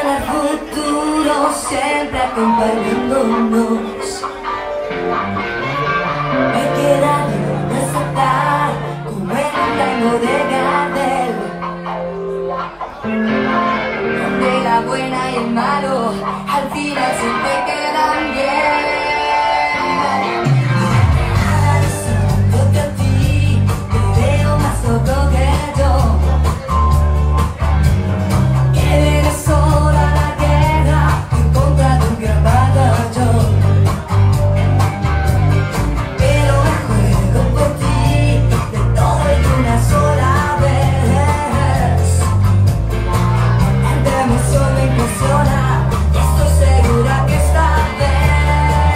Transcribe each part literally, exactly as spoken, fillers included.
mañana, el futuro, siempre acompañándonos. Me queda de aceptar como en un tango de Gardel, donde la buena y el malo al final siempre quedan bien. Analizándote a ti, te veo más loco que yo, que vienes solo a la guerra en contra de un gran batallón. Pero me juego por ti, de todo y de una sola vez. Entre emoción me impresiona, y estoy segura que esta vez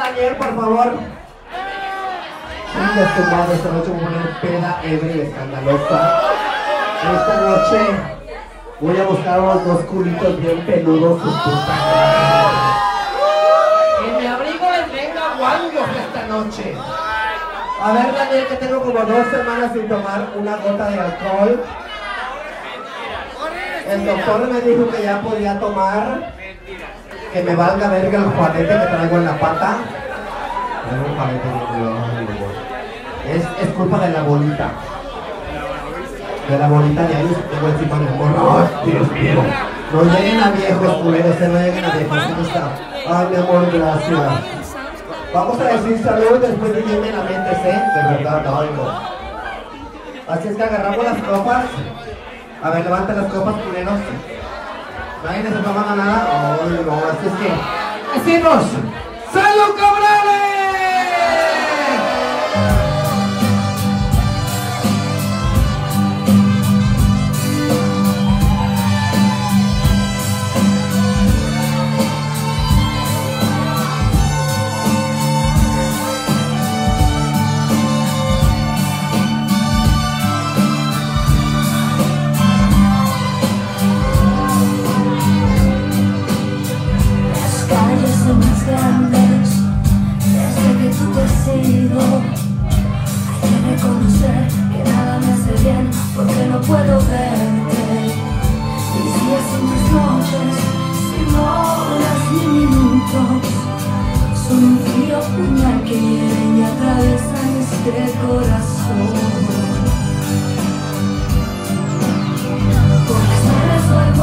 Daniel, por favor. Chinga tu madre, esta noche voy a poner peda, ebria y escandalosa. Esta noche voy a buscar unos dos culitos bien peludos, su puta madre. En mi abrigo les venga guangos esta noche. A ver, Daniel, que tengo como dos semanas sin tomar una gota de alcohol. El doctor me dijo que ya podía tomar. Que me valga verga el juanete que traigo en la pata. Traigo un juanete de es, es culpa de la bolita. De la bolita de ahí tengo encima del morro. Ay, Dios mío. No lleguen a viejos, culeros, no lleguen a viejos. ¿Cómo está? Ay, mi amor, gracias. Vamos a decir salud después de que me la mente, ¿eh? De verdad, no oigo. Así es que agarramos las copas. A ver, levanten las copas, culeros. Nadie se toma nada. Ay, no, así es que decimos ¡Salud, cabrales! Desde que tú te has ido, hay que reconocer que nada me hace bien porque no puedo verte. Mis días sin tus noches, sin horas ni minutos, son un frío puñal que hieren y atraviesan este corazón. Por las tardes soy